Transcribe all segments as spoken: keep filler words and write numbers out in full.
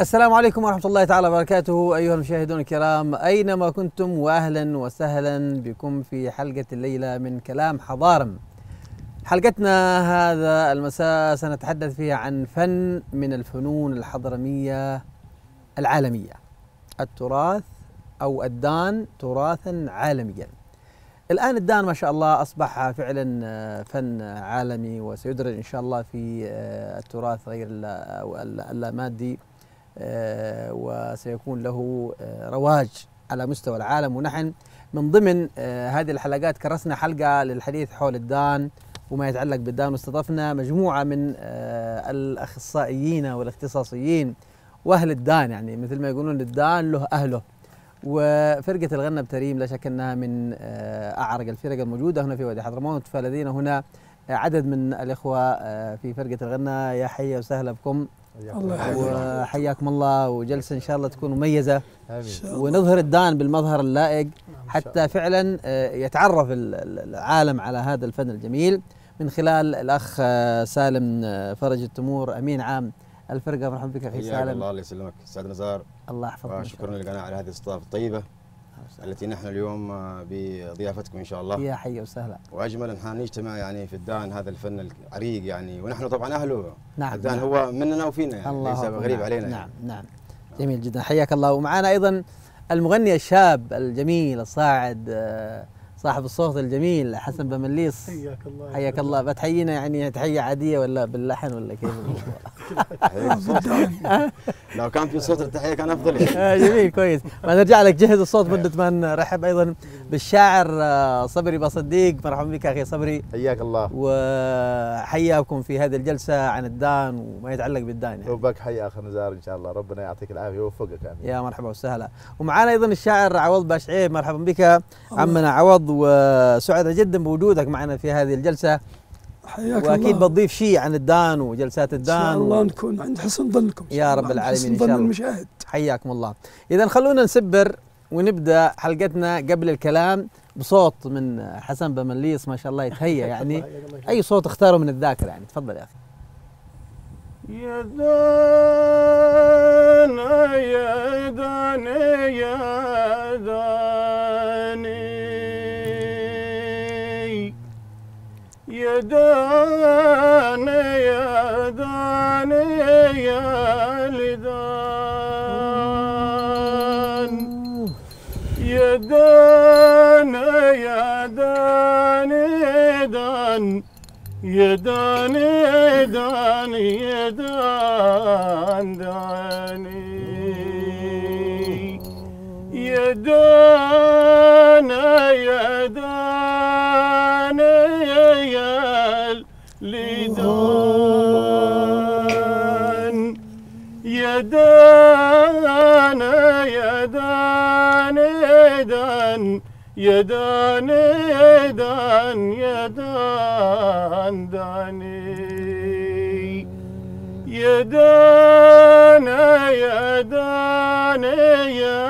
السلام عليكم ورحمة الله تعالى وبركاته أيها المشاهدون الكرام أينما كنتم، وأهلا وسهلا بكم في حلقة الليلة من كلام حضارم. حلقتنا هذا المساء سنتحدث فيها عن فن من الفنون الحضرمية العالمية، التراث أو الدان تراثا عالميا. الآن الدان ما شاء الله أصبح فعلا فن عالمي، وسيدرج إن شاء الله في التراث غير اللامادي، وسيكون له رواج على مستوى العالم. ونحن من ضمن هذه الحلقات كرسنا حلقة للحديث حول الدان وما يتعلق بالدان، واستضفنا مجموعة من الأخصائيين والاختصاصيين وأهل الدان، يعني مثل ما يقولون الدان له أهله. وفرقة الغنى بتريم لا شك أنها من أعرق الفرق الموجودة هنا في وادي حضرموت، فلدينا هنا عدد من الإخوة في فرقة الغنى. يا حيا وسهلا بكم، وحياكم الله، وجلسة إن شاء الله تكون مميزة ونظهر الدان بالمظهر اللائق حتى فعلا يتعرف العالم على هذا الفن الجميل من خلال الأخ سالم فرج التمور، أمين عام الفرقة. مرحبا بك أخي سالم. الله الله يسلمك أستاذ نزار. الله يحفظك. وشكرا للقناة على هذه الاستضافة الطيبة التي نحن اليوم بضيافتكم إن شاء الله. يا حي وسهلا. وأجمل أن احنا نجتمع يعني في الدان، هذا الفن العريق يعني، ونحن طبعا أهله. نعم. الدان نعم. هو مننا وفينا يعني، ليس غريب نعم. علينا. نعم. يعني. نعم جميل جدا، حياك الله. ومعنا أيضا المغني الشاب الجميل الصاعد صاحب الصوت الجميل حسن بمليص. حياك الله. حياك الله. بتحيينا يعني تحية عادية ولا باللحن ولا كيف؟ لو كان في صوت التحية كان أفضل. جميل كويس. ما نرجع لك جهز الصوت مدة ما نرحب أيضا بالشاعر صبري بصديق. مرحبا بك أخي صبري. حياك الله. وحياكم في هذه الجلسة عن الدان وما يتعلق بالدان يعني. وبك حيا أخي نزار إن شاء الله، ربنا يعطيك العافية ويوفقك يعني. يا مرحبا وسهلا. ومعنا أيضا الشاعر عوض باشعيب. مرحبا بك عمنا عوض، وسعداء جدا بوجودك معنا في هذه الجلسة. حياك واكيد الله. بتضيف شيء عن الدان وجلسات الدان. ان شاء الله و... نكون عند حسن ظنكم يا رب العالمين ان شاء الله. المشاهد. حياكم الله. اذا خلونا نسبر ونبدا حلقتنا قبل الكلام بصوت من حسن بمليص ما شاء الله يتهيأ يعني. اي صوت اختاره من الذاكره يعني. تفضل يا اخي. يا دان يا دان يا داني يا دان يا دان يا لدان يا دان يا دان دان يا دان دان يا دان داني يا دان يا دان يا لدان يا دان يا دان دان يا دان دان يا دان داني يا دان يا دان يا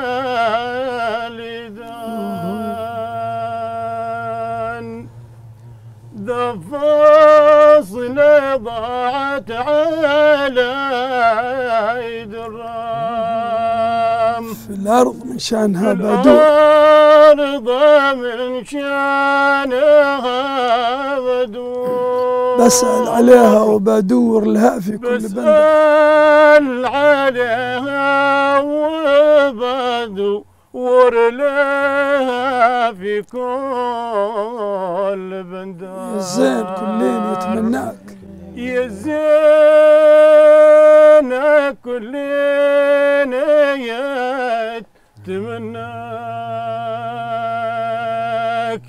لدان ذا فاصل ضاعت على ايد الرام في الارض من شانها بدور، الارض من شانها بدور، بسأل عليها وبدور لها في كل بندر، بسأل عليها وبدور لها في كل بندر. يا زين كلين يتمناك يا زين كلين يتمناك،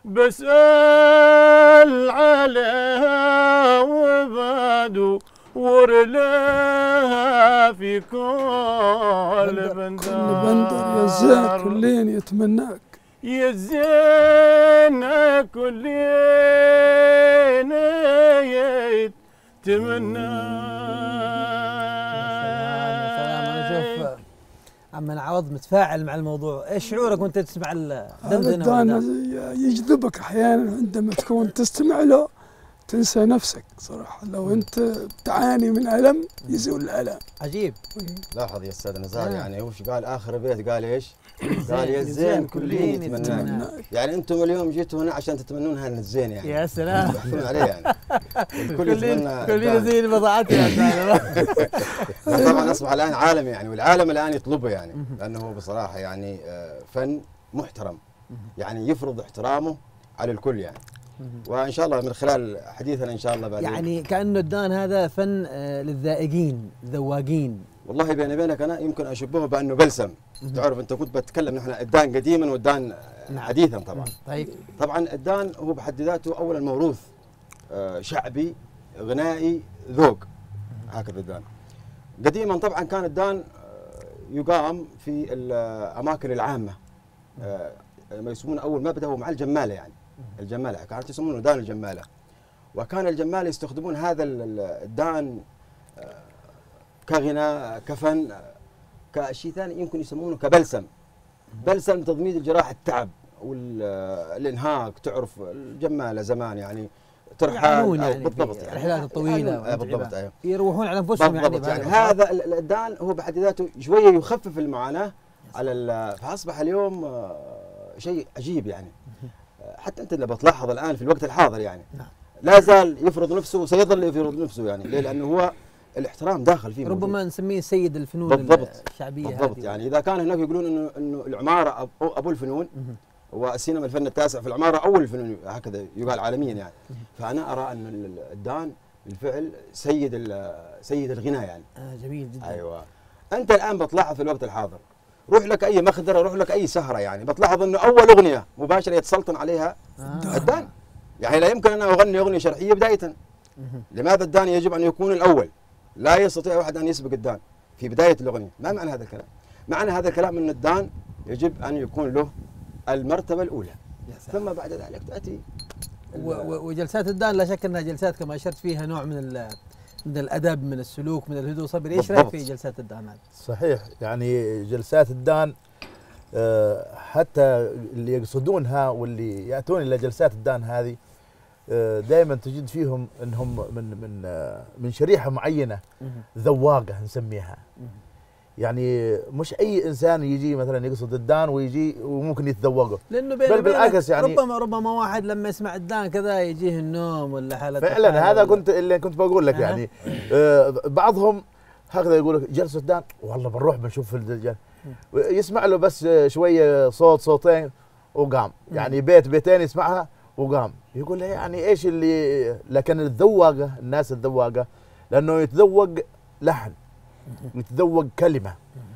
بسأل عليها وبدور لها في كل بندر. كل بندر يا زين كلين يتمناك يا زين كلين يتمناك. عمنا عوض متفاعل مع الموضوع، ايش شعورك وانت تسمع الدندنه؟ الدندنه يجذبك احيانا عندما تكون تستمع له، تنسى نفسك صراحة. لو أنت تعاني من ألم يزول الألم. عجيب. لاحظ يا استاذ نزار، آه. يعني وش قال اخر بيت؟ قال ايش؟ قال يا الزين كل حين يتمناك. يتمناك. يعني انتم اليوم جيتوا هنا عشان تتمنون هذا الزين يعني. يا سلام. تحكمون عليه يعني. الكل يتمنى كلنا الدان. زي بضاعتي يا أستاذ. لا طبعا اصبح الان عالمي يعني، والعالم الان يطلبه يعني، لانه هو بصراحه يعني آه، فن محترم، يعني يفرض احترامه على الكل يعني. وان شاء الله من خلال حديثنا ان شاء الله بعدين يعني كأنه الدان هذا فن آه، للذائقين ذواقين. والله بيني وبينك انا يمكن اشبهه بانه بلسم. تعرف انت كنت بتكلم نحن الدان قديما والدان نعم. حديثا طبعا. طيب. طبعا الدان هو بحد ذاته اولا موروث آه، شعبي غنائي ذوق، هكذا الدان. قديما طبعا كان الدان آه، يقام في الاماكن العامه، آه، ما يسمونه اول ما بدا هو مع الجماله يعني. الجماله كانت يسمونه دان الجماله، وكان الجماله يستخدمون هذا الدان آه، كغناء كفن كشيء ثاني، يمكن يسمونه كبلسم. بلسم تضميد الجراح التعب والانهاك. تعرف الجماله زمان يعني ترحال يعني بالضبط يعني الرحلات الطويله يعني بالضبط ايوه يروحون على انفسهم يعني, بالضبط يعني هذا الدان هو بحد ذاته شويه يخفف المعاناه على ال- فاصبح اليوم آه، شيء عجيب يعني. حتى انت اللي بتلاحظ الان في الوقت الحاضر يعني نعم. لا زال يفرض نفسه وسيظل يفرض نفسه يعني. ليه؟ لانه هو الاحترام داخل فيه ربما موجود. نسميه سيد الفنون بالضبط. الشعبيه. بالضبط هذه. يعني اذا كان هناك يقولون انه انه العماره أب- ابو الفنون، والسينما الفن التاسع في العماره اول الفنون، هكذا يقال عالميا يعني. فانا ارى ان ال- الدان بالفعل سيد ال- سيد الغناء يعني. آه جميل جدا. ايوه. انت الان بتلاحظ في الوقت الحاضر، روح لك اي مخدره، روح لك اي سهره يعني، بتلاحظ انه اول اغنيه مباشره يتسلطن عليها آه. الدان. يعني لا يمكن ان اغني اغنيه شرعيه بدايه. لماذا الدان يجب ان يكون الاول؟ لا يستطيع احد ان يسبق الدان في بدايه الاغنيه. ما معنى هذا الكلام؟ معنى هذا الكلام ان الدان يجب ان يكون له المرتبه الاولى، ثم بعد ذلك تاتي و- و- وجلسات الدان لا شك انها جلسات كما اشرت فيها نوع من ال- من الادب، من السلوك، من الهدوء والصبر. ايش رايك بالضبط. في جلسات الدان هذه؟ صحيح، يعني جلسات الدان آه، حتى اللي يقصدونها واللي ياتون الى جلسات الدان هذه دائما تجد فيهم انهم من من آه، من شريحه معينه ذواقه نسميها. يعني مش اي انسان يجي مثلا يقصد الدان ويجي وممكن يتذوقه، لانه بين بل بالعكس يعني ربما ربما واحد لما يسمع الدان كذا يجيه النوم ولا حاله فعلا. هذا ولا كنت اللي كنت بقول لك أه. يعني آه، بعضهم هكذا يقول لك جلسه دان والله بنروح بنشوف الرجال، يسمع له بس شويه صوت صوتين وقام، يعني بيت بيتين يسمعها وقام، يقول له يعني ايش اللي. لكن الذواقه، الناس الذواقه لانه يتذوق لحن، يتذوق كلمه،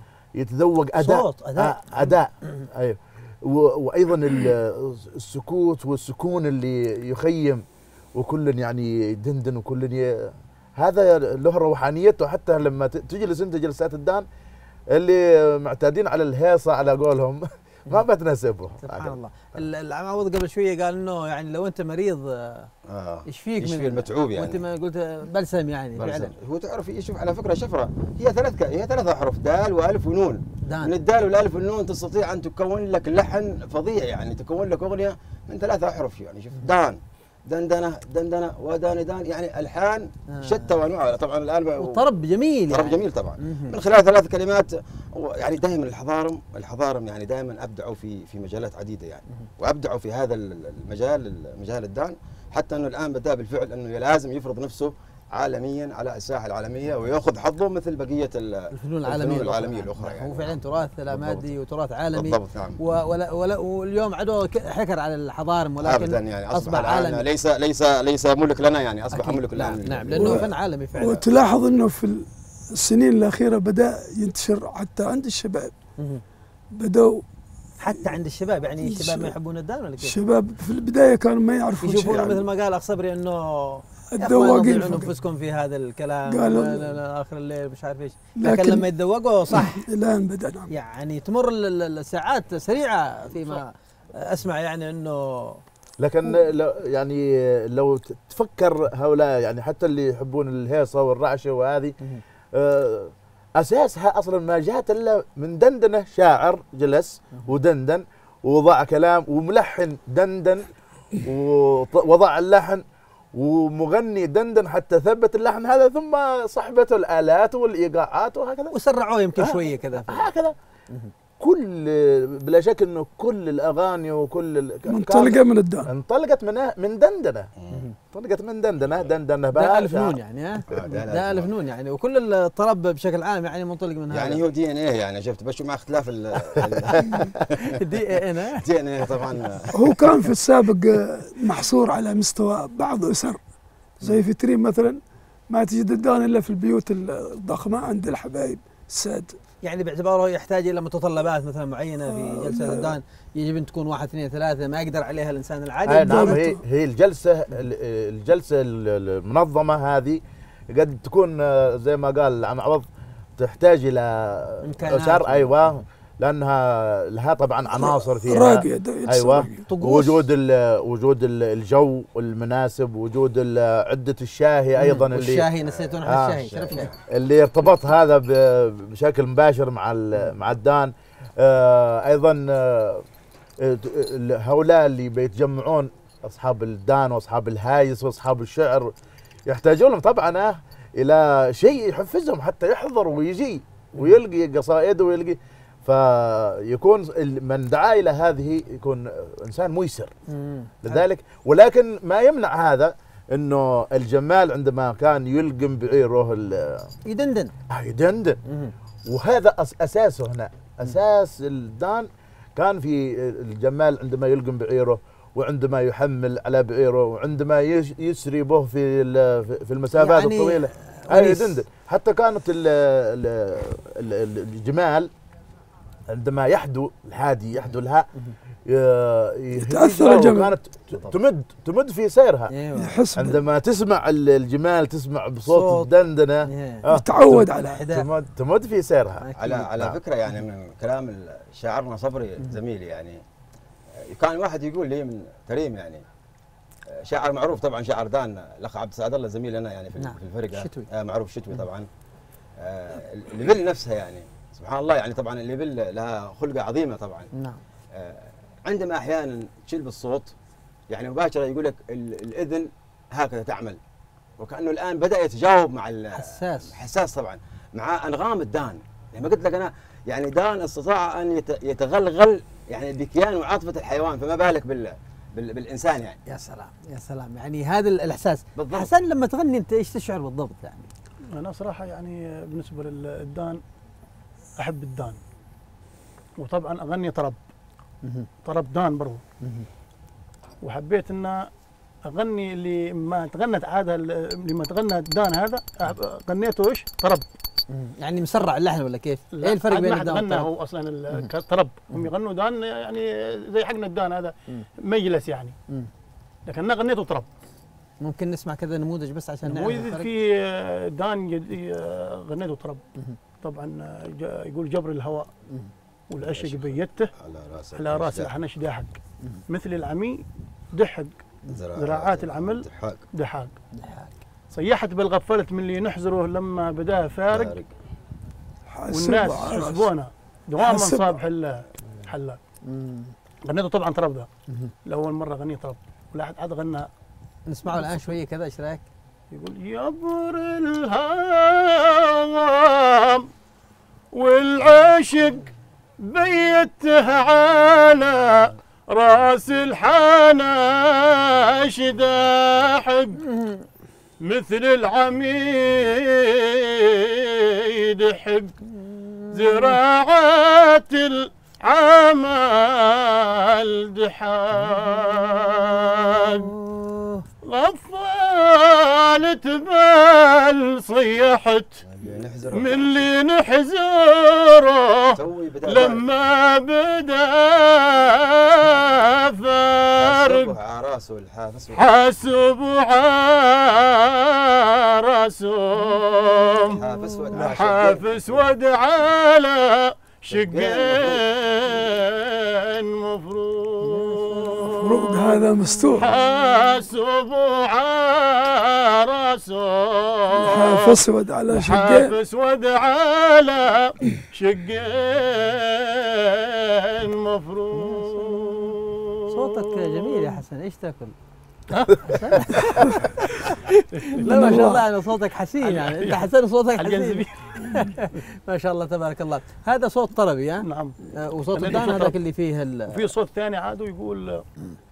يتذوق اداء صوت اداء آه اداء ايوه. وايضا ال- السكوت والسكون اللي يخيم، وكل يعني يدندن وكل ي... هذا له روحانيته. حتى لما ت- تجلس انت جلسات الدان اللي معتادين على الهيصه على قولهم ما بتناسبه. سبحان الله. ال- العماوض قبل شويه قال انه يعني لو انت مريض آه، آه. يشفيك يشفي من المتعوب يعني. وانت ما قلت بلسم يعني بلسم. فعلا. هو تعرف يشوف على فكره شفره، هي ثلاث ك... هي ثلاث احرف، دال والف ونون. دان. من الدال والالف والنون تستطيع ان تكون لك لحن فظيع يعني، تكون لك اغنيه من ثلاث احرف يعني. شوف دان دندنه دندنه ودان دان يعني الحان آه. شتى وانواع. طبعا الان والطرب جميل طرب يعني. جميل طبعا. مهم. من خلال ثلاث كلمات يعني. دائما الحضارم الحضارم يعني دائما ابدعوا في في مجالات عديده يعني، وابدعوا في هذا المجال مجال الدان، حتى انه الان بدا بالفعل انه لازم يفرض نفسه عالميا على الساحه العالميه وياخذ حظه مثل بقيه ال- الفنون العالميه الفنون العالميه الاخرى نعم. يعني. هو فعلا تراث لا بالضبط. مادي وتراث عالمي. بالضبط نعم. و- ولا ولا واليوم عدو ك- حكر على الحضارم، ولكن ابدا يعني اصبح, اصبح الآن عالمي. ليس ليس ليس ملك لنا يعني، اصبح أكيد. ملك لنا. نعم, نعم لانه و- فن عالمي فعلا. وتلاحظ انه في السنين الاخيره بدا ينتشر حتى عند الشباب. مهم. بدأوا حتى عند الشباب يعني الشباب ما الشباب. يحبون الدان ولا كيف؟ الشباب في البدايه كانوا ما يعرفون شيء يشوفون يعني. مثل ما قال اخ صبري انه الذواقين تضيعون فقط. انفسكم في هذا الكلام قالوا- لا لا لا اخر الليل مش عارف ايش، لكن, لكن لما يتذوقوا صح الان بدا نعم. يعني تمر ال- ال- الساعات سريعه فيما اسمع يعني انه لكن لو يعني لو ت- تفكر هؤلاء يعني حتى اللي يحبون الهيصه والرعشه وهذه آه، اساسها اصلا ما جاءت الا من دندنه شاعر جلس ودندن ووضع كلام وملحن دندن ووضع اللحن ومغني دندن حتى ثبت اللحن هذا، ثم صحبته الآلات والإيقاعات وهكذا، وسرعوه يمكن شويه كذا هكذا. كل بلا شك انه كل الاغاني وكل ال... منطلقه من الدان، انطلقت من من دندنه، انطلقت من دندنه دندنه ده الف نون يعني، ها ده الف نون يعني، وكل الطرب بشكل عام يعني منطلق من هذا. يعني هو دي ان ايه يعني، شفت بس مع اختلاف ال دي ان ايه دي ان ايه طبعا. هو كان في السابق محصور على مستوى بعض اسر، زي في تريم مثلا ما تجد الدان الا في البيوت الضخمه عند الحبايب الساد، يعني باعتباره يحتاج الى متطلبات مثلا معينه في جلسه الدان، يجب ان تكون واحد اثنين ثلاثه ما يقدر عليها الانسان العادي. آه نعم، هي هي الجلسه الجلسه المنظمه هذه قد تكون زي ما قال عم عوض تحتاج الى اسر، ايوه، لانها لها طبعا عناصر فيها، ايوه، وجود وجود الجو المناسب، وجود عده الشاهي ايضا، اللي الشاهي نسيت نحن آه الشاهي شرف لك، اللي يرتبط هذا بشكل مباشر مع مع الدان. آه ايضا آه هؤلاء اللي بيتجمعون اصحاب الدان واصحاب الهايس واصحاب الشعر يحتاجون طبعا الى شيء يحفزهم حتى يحضر ويجي ويلقي قصائد ويلقي، فيكون من دعا الى هذه يكون انسان ميسر لذلك. ولكن ما يمنع هذا انه الجمال عندما كان يلقم بعيره يدندن آه يدندن، وهذا اساسه هنا، اساس الدان كان في الجمال عندما يلقم بعيره، وعندما يحمل على بعيره، وعندما يسري به في في المسافات يعني الطويله، اي يدندن. حتى كانت ال ال الجمال عندما يحدو الحادي يحدو لها يتاثر الجمال، كانت تمد تمد في سيرها، يحس عندما تسمع الجمال تسمع بصوت الدندنه يتعود على تمد تمد في سيرها. على على فكره يعني من كلام شاعرنا صبري زميلي، يعني كان واحد يقول لي من تريم، يعني شاعر معروف طبعا، شاعر دان، الاخ عبد السعد الله زميلي لنا يعني في نعم. في الفرقه شتوي. آه معروف شتوي طبعا. آه الليبل نفسها يعني سبحان الله، يعني طبعا الليبل لها خلقه عظيمه طبعا. نعم. آه عندما احيانا تشيل بالصوت يعني مباشره يقول لك الاذن هكذا تعمل، وكانه الان بدا يتجاوب مع الحساس، حساس طبعا مع انغام الدان. يعني ما قلت لك انا يعني دان استطاع ان يتغلغل يعني بكيان وعاطفه الحيوان، فما بالك بال بالانسان يعني. يا سلام يا سلام، يعني هذا الاحساس. بالضبط. حسن لما تغني انت ايش تشعر بالضبط يعني؟ انا صراحه يعني بالنسبه للدان احب الدان، وطبعا اغني طرب طرب دان برضو، وحبيت ان اغني اللي ما تغنت عاده لما تغنى الدان هذا غنيته ايش؟ طرب. يعني مسرع اللحن ولا كيف؟ ايه الفرق بين الدان والطرب؟ هو اصلا الطرب هم يغنوا دان يعني زي حقنا الدان هذا مجلس يعني، لكن انا غنيته طرب. ممكن نسمع كذا نموذج بس عشان نعرف الفرق؟ في دان غنيته طرب طبعا، يقول جبر الهواء والعشق بيته على راس الحنش داحق، مثل العمي دحق ذراعات العمل دحاق، صيحت بالغفلة من اللي نحزره لما بدا فارق، والناس حسبونا دوام من صاب حلا حلا. غنيته طبعا طرب، ده لأول مرة غني طرب، ولا حد عاد غنى. نسمعه الآن شوية كذا، ايش رايك؟ يقول يبر الهام والعشق بيته على راس الحناش داحق، مثل العميد حق زراعات العمل دحاق، غفالت بال صيحت من اللي نحزره لما بدا فارق، حاسب عراسهم حافس ود على شقين مفروض، هذا مستور، حاسب عراسهم حافس ود على شقين، حافس ود على شقين مفروض. صوتك جميل يا حسن، ايش تاكل؟ لا ما شاء الله انا صوتك حسين يعني انت حسن صوتك حسين ما شاء الله تبارك الله. هذا صوت طربي ها؟ نعم. آه وصوت الدان هذاك اللي فيه ال... في صوت ثاني عاد يقول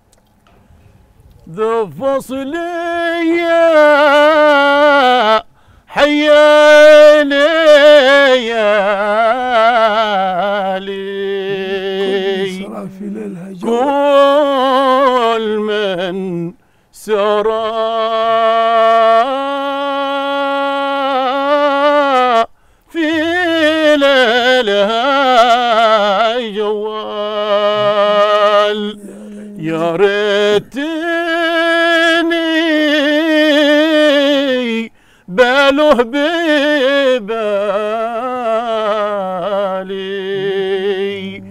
ذا فصل يا حيا ليالي في ليلها جو كل من سرى في ليلها جوال يا ريتني باله ببالي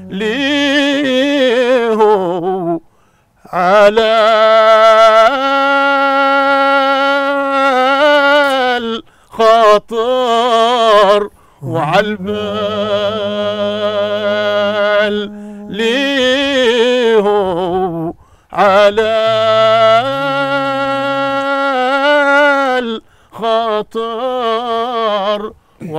ليه على الخاطر وعالبال ليه على الخاطر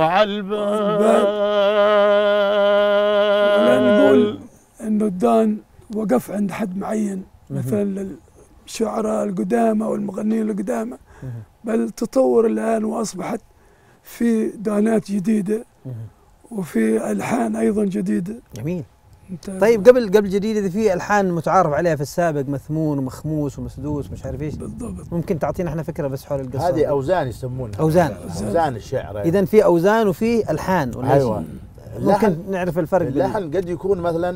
وعالبال. نقول انه الدان وقف عند حد معين مثلا الشعراء القدامى والمغنيين القدامى، بل تطور الان واصبحت في دانات جديده وفي الحان ايضا جديده. جميل. طيب قبل قبل جديده في الحان متعارف عليها في السابق، مثمون ومخموس ومسدوس مش عارف ايش بالضبط. ممكن تعطينا احنا فكره بس حول القصه؟ هذه اوزان يسمونها، اوزان اوزان الشعر. اذا في اوزان وفي الحان ولا ايوه. ممكن نعرف الفرق؟ اللحن قد يكون مثلا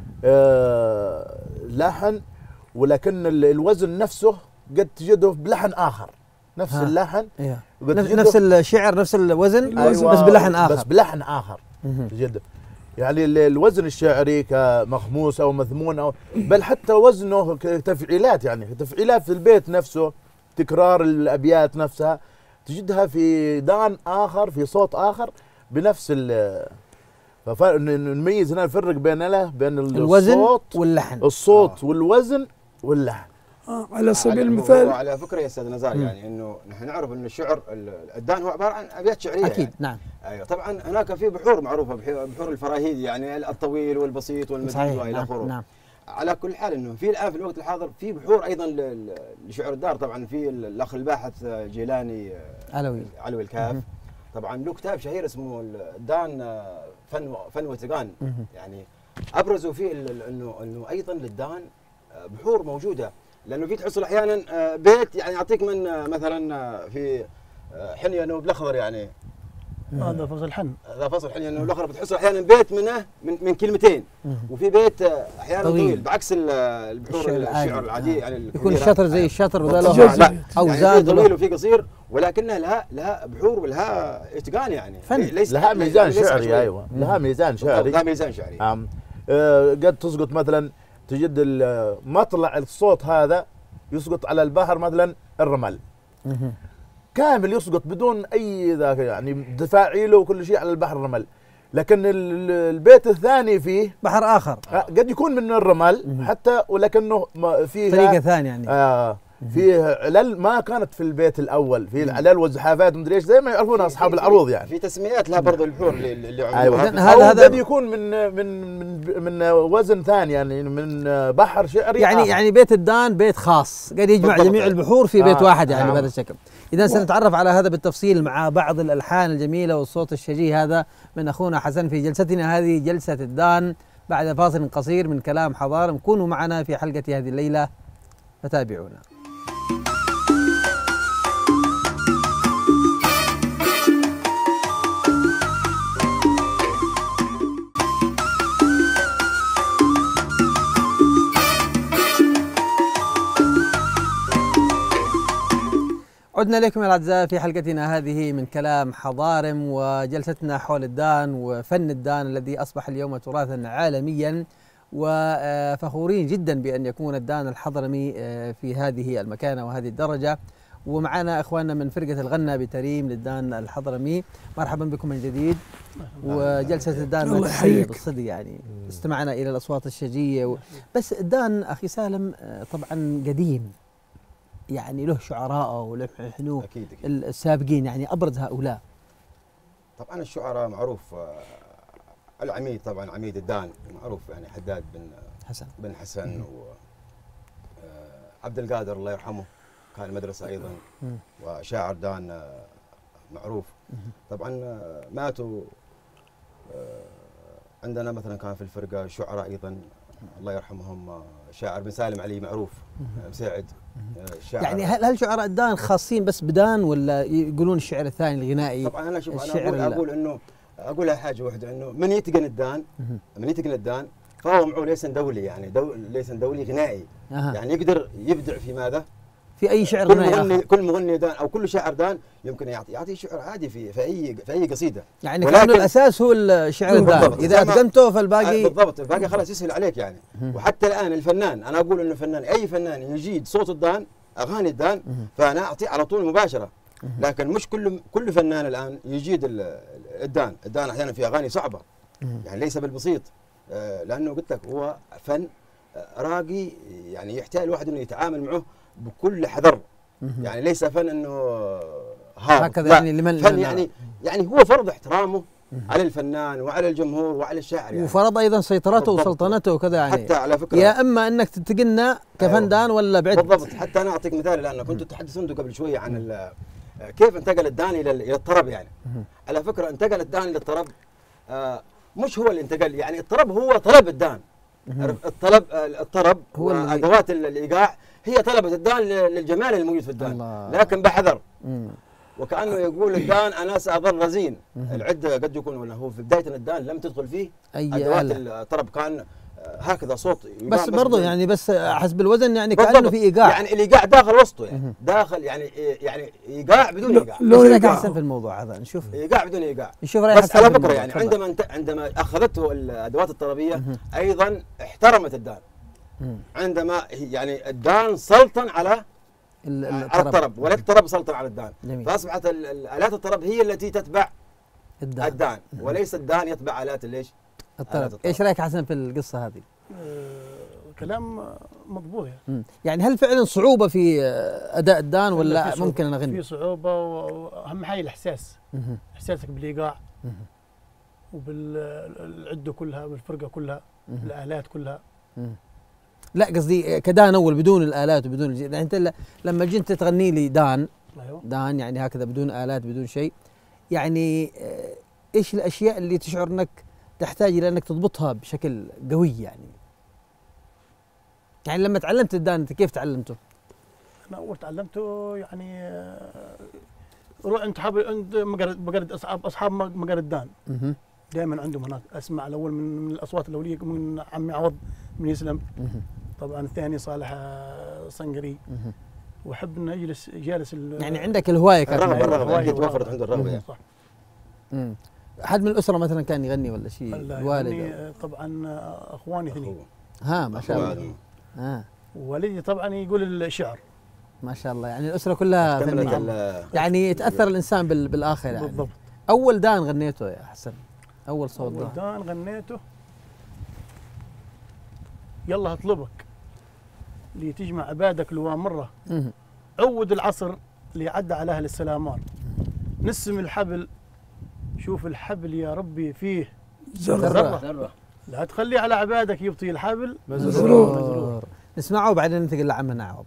آه لحن ولكن الوزن نفسه قد تجده بلحن اخر، نفس ها. اللحن ايوه نفس الشعر نفس الوزن أيوة بس بلحن اخر، بس بلحن اخر تجده. يعني الوزن الشعري كمخموس او مثمون او بل حتى وزنه تفعيلات، يعني تفعيلات في البيت نفسه، تكرار الابيات نفسها تجدها في دان اخر في صوت اخر بنفس ال نميز هنا نفرق بين له بين الوزن الصوت واللحن، الصوت آه. والوزن واللحن. آه على سبيل المثال على فكره يا استاذ نزار يعني انه نحن نعرف ان الشعر الدان هو عباره عن ابيات شعريه اكيد يعني. نعم. ايوه طبعا هناك في بحور معروفه، بحور الفراهيدي يعني الطويل والبسيط والمديد والى اخره. نعم. نعم. على كل حال انه في الان في الوقت الحاضر في بحور ايضا لشعر الدار، طبعا في الاخ الباحث جيلاني علوي علوي الكاف طبعا له كتاب شهير اسمه الدان فن فن وتقان، يعني ابرزوا فيه انه انه ايضا للدان بحور موجوده، لانه في تحصل احيانا بيت يعني يعطيك من مثلا في حنيه نوب الاخضر يعني هذا فصل حن هذا فصل حنيه نوب الاخضر بتحصل احيانا بيت منه من, من كلمتين، وفي بيت احيانا طويل, طويل بعكس البحور الشعر العادي يعني يكون الشطر زي الشطر ولا لا اوزان طويل وفي قصير، ولكنها لها لها بحور ولها اتقان يعني فن. ليس لها ميزان شعري. ايوه لها ميزان شعري لها ميزان شعري نعم. آه قد تسقط مثلا تجد مطلع الصوت هذا يسقط على البحر مثلا الرمل كامل يسقط بدون اي ذاك يعني تفاعيله وكل شيء على البحر الرمل، لكن البيت الثاني فيه بحر اخر قد يكون من الرمل حتى ولكنه فيه طريقه ثانيه يعني آه فيه علل ما كانت في البيت الاول، في العلل والزحافات ومدري ايش زي ما يعرفونها اصحاب العروض يعني، في تسميات لها برضه البحور اللي ايوه هذا هذا قد يكون من من من من وزن ثاني يعني من بحر شعري يعني آخر. يعني بيت الدان بيت خاص قد يجمع جميع البحور في بيت آه واحد يعني بهذا الشكل. اذا سنتعرف على هذا بالتفصيل مع بعض الالحان الجميله والصوت الشجي هذا من اخونا حسن في جلستنا هذه جلسه الدان بعد فاصل قصير من كلام حضارم. كونوا معنا في حلقه هذه الليله فتابعونا. عدنا إليكم يا الأعزاء في حلقتنا هذه من كلام حضارم وجلستنا حول الدان وفن الدان الذي أصبح اليوم تراثا عالميا، وفخورين جدا بأن يكون الدان الحضرمي في هذه المكانة وهذه الدرجة. ومعنا إخواننا من فرقة الغنى بتريم للدان الحضرمي، مرحبا بكم من جديد. وجلسة الدان ما تحيي بالصدق يعني استمعنا إلى الأصوات الشجية و... بس الدان أخي سالم طبعا قديم يعني له شعراءه وله حنو اكيد اكيد. السابقين، يعني ابرز هؤلاء. طبعا الشعراء معروف، العميد طبعا عميد الدان معروف، يعني حداد بن حسن بن حسن، و عبد القادر الله يرحمه كان مدرسه ايضا، وشاعر دان معروف. طبعا ماتوا. عندنا مثلا كان في الفرقه شعراء ايضا الله يرحمهم، شاعر بن سالم علي معروف، مساعد شاعر. يعني هل هل شعراء الدان خاصين بس بدان ولا يقولون الشعر الثاني الغنائي؟ طبعا انا شوف انا اقول, أقول انه اقولها حاجه واحده، انه من يتقن الدان من يتقن الدان فهو معه ليسن دولي، يعني دول ليسن دولي غنائي. أه. يعني يقدر يبدع في ماذا؟ في اي شعر كل غنائي مغني آخر. كل مغني دان او كل شاعر دان يمكن يعطي يعطي شعر عادي في في اي في اي قصيده. يعني كانه الاساس هو الشعر الدان، اذا اتقنته فالباقي بالضبط، الباقي خلاص يسهل عليك يعني. وحتى الان الفنان، انا اقول انه فنان، اي فنان يجيد صوت الدان اغاني الدان فانا اعطيه على طول مباشره. لكن مش كل كل فنان الان يجيد الدان، الدان احيانا في اغاني صعبه يعني ليس بالبسيط، لانه قلت لك هو فن راقي، يعني يحتاج الواحد انه يتعامل معه بكل حذر، يعني ليس فن انه هكذا يعني لمن فن يعني يعني هو فرض احترامه على الفنان وعلى الجمهور وعلى الشاعر يعني. وفرض ايضا سيطرته وسلطنته وكذا يعني. حتى على فكره يا اما انك تتقننا كفندان ولا بعد. بالضبط. حتى انا اعطيك مثال، لان كنت تحدث انتم قبل شويه عن كيف انتقل الدان الى الى الطرب يعني. على فكره انتقل الدان الى الطرب، آه مش هو اللي انتقل، يعني الطرب هو طلب الدان. الطلب الطرب هو ادوات الايقاع هي طلبت الدان للجمال الموجود في الدان، الله. لكن بحذر. مم. وكانه يقول الدان انا ساظل رزين. العد قد يكون، ولا هو في بدايه الدان لم تدخل فيه أي ادوات آلة. الطرب كان هكذا صوت بس برضه يعني بس حسب الوزن يعني كانه في ايقاع، يعني الايقاع داخل وسطه يعني داخل يعني يعني ايقاع بدون ايقاع. لو رايك احسن في الموضوع هذا نشوف ايقاع بدون ايقاع. نشوف رايك بس على فكره يعني عندما انت عندما اخذته الادوات الطربيه ايضا احترمت الدان. عندما يعني الدان سلطن على الطرب, الطرب ولا الطرب سلطن على الدان. جميل. فاصبحت الالات الطرب هي التي تتبع الدان, الدان. وليس الدان يتبع الات ليش؟ الطرب. ايش رايك حسن في القصه هذه؟ آه كلام مضبوط يعني. يعني هل فعلا صعوبه في اداء الدان ولا ممكن انا اغني؟ في صعوبه، واهم حاجه الاحساس. احساسك بالايقاع وبالعده كلها والفرقه كلها الالات كلها. لا قصدي كدان اول بدون الالات وبدون يعني انت لما جيت تغني لي دان أيوه. دان يعني هكذا بدون الات بدون شيء، يعني ايش الاشياء اللي تشعر انك تحتاج الى انك تضبطها بشكل قوي يعني؟ يعني لما تعلمت الدان انت كيف تعلمته؟ انا اول تعلمته يعني روح انت حاب عند مقرد مقرد اصحاب اصحاب مقرد دان دائما عندهم هناك اسمع الاول من الاصوات الاوليه من عمي عوض من يسلم، طبعا الثاني صالح صنقري، واحب ان اجلس جالس يعني عندك الهوايه كانت الرغبه الرغبه هي توفرت عنده الرغبه يعني. صح. امم احد من الاسره مثلا كان يغني ولا شيء؟ الوالد طبعا اخواني اثنين. ها ما شاء الله. ها والدي طبعا يقول الشعر. ما شاء الله، يعني الاسره كلها فنيه، يعني يتاثر الانسان بالاخر يعني. بالضبط. اول دان غنيته يا حسن، اول صوت أول دان غنيته يلا هطلبك اللي تجمع عبادك لو مرة عود العصر اللي عدى على أهل السلامات، نسم الحبل شوف الحبل يا ربي فيه ذرة ذرة، لا تخلي على عبادك يبطي الحبل مزرور. نسمعه وبعدين ننتقل لعمنا نعوض.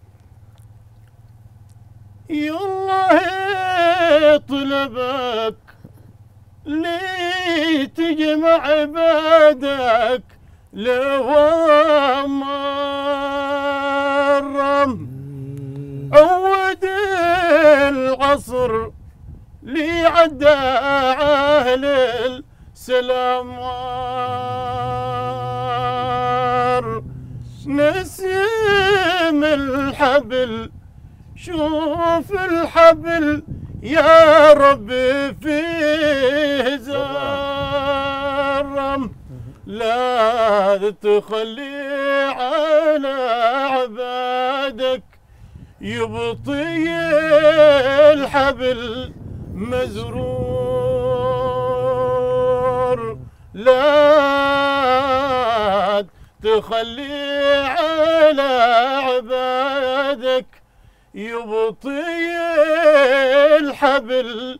يالله طلبك لي تجمع عبادك لو مرم، عود العصر لي عدى أهل السلامار، نسم الحبل شوف الحبل يا ربي فيه زرم، لا تخلي على عبادك يبطي الحبل مزرور، لا تخلي على عبادك يبطي الحبل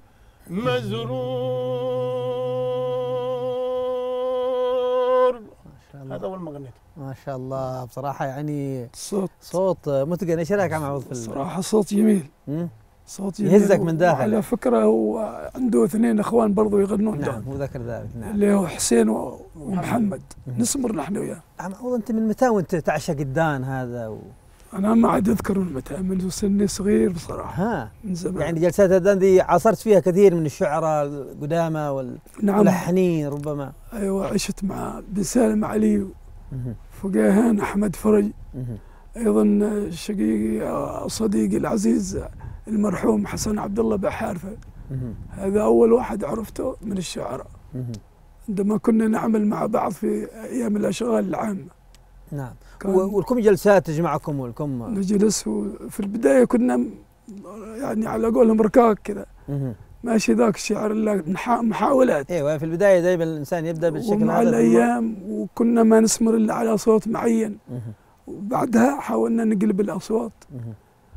مزرور. هذا اول ما غنيته. ما شاء الله بصراحه يعني صوت صوت متقن. ايش رايك يا عم عوض في ال- صراحه صوت جميل. مم؟ صوت جميل يهزك من داخل. على فكره هو عنده اثنين اخوان برضو يغنون نعم دان، هو ذكر ذلك. نعم اللي هو حسين و- ومحمد، نسمر نحن وياه. عم عوض انت من متى وانت تعشق الدان هذا و... انا ما عاد اذكر من متى، من سني صغير بصراحه، ها من زمان. يعني جلسات الدان دي عاصرت فيها كثير من الشعراء القدامى نعم والملحنين ربما. ايوه، عشت مع بن سالم علي مهم. فقاهان احمد فرج، مهم. ايضا شقيقي صديقي العزيز المرحوم حسن عبد الله بحارثه، مهم. هذا اول واحد عرفته من الشعراء مهم. عندما كنا نعمل مع بعض في ايام الاشغال العامه. نعم كان و- ولكم جلسات تجمعكم ولكم. نجلس، وفي البدايه كنا م- يعني على قولهم ركاك كذا، مهم. ماشي ذاك الشعر الا محا- محاولات. ايوه في البدايه دائما الانسان يبدا بالشكل ومع هذا. الايام وكنا ما نسمر الا على صوت معين، مهم. وبعدها حاولنا نقلب الاصوات. مهم.